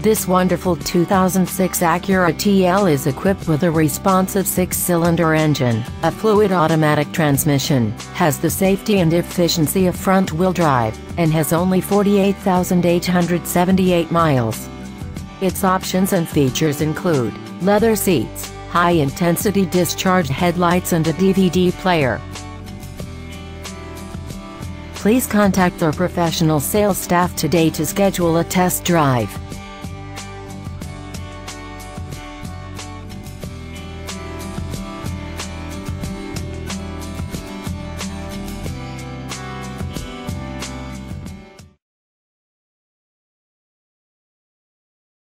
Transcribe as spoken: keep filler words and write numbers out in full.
This wonderful two thousand six Acura T L is equipped with a responsive six-cylinder engine, a fluid automatic transmission, has the safety and efficiency of front-wheel drive, and has only forty-eight thousand eight hundred seventy-eight miles. Its options and features include leather seats, high-intensity discharge headlights and a D V D player. Please contact our professional sales staff today to schedule a test drive.